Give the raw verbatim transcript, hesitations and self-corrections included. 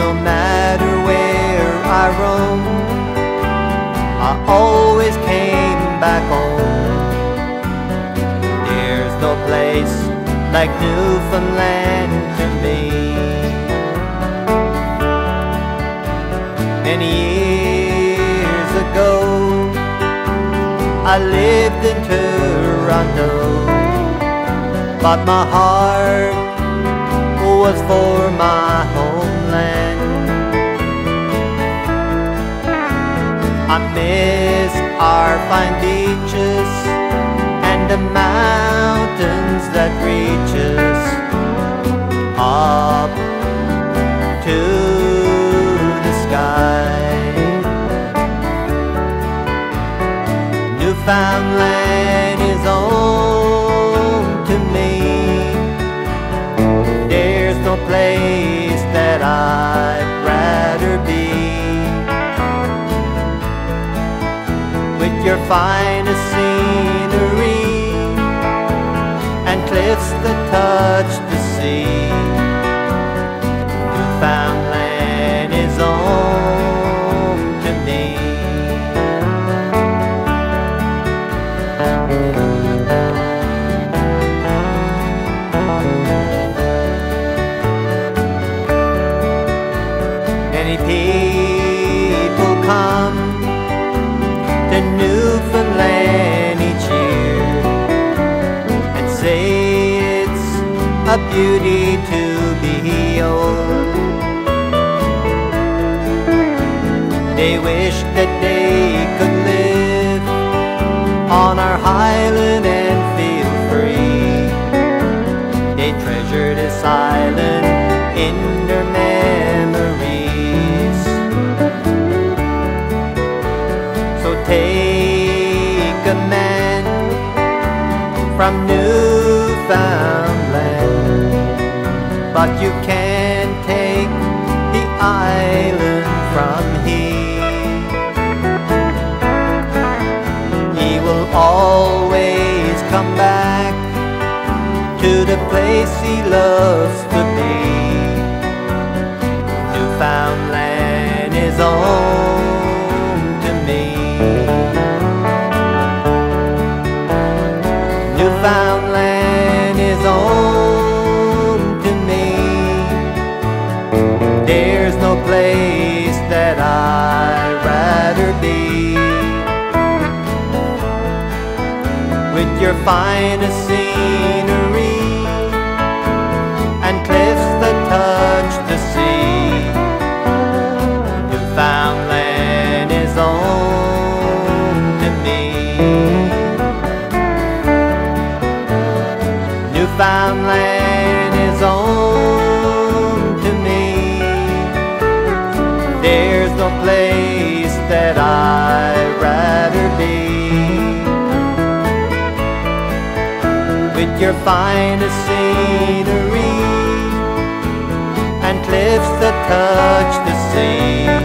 no matter where I roam, I always came back home. There's no place like Newfoundland to me. Many years ago, I lived in Toronto, but my heart was for my homeland. I miss our fine beaches and the mountains that reach us up to the sky. Newfoundland is home to me. There's no place that I'd rather be. With your finest scenery and cliffs that touch the sea, Newfoundland is home to me. Many people come to Newfoundland each year and say it's a beauty to behold. They wish that they could live on our highland and feel free. They treasure this island in their memories. So take a man from Newfoundland, but you can't take the island from here. He will always come back to the place he loves to be. Newfoundland is home to me. Newfoundland is home to me. There's no place that I'd rather be. With your finest scenery and cliffs that touch the sea, Newfoundland is home to me. Newfoundland is home to me. There's no place that I'd rather be. With your finest scenery and cliffs that touch the sea,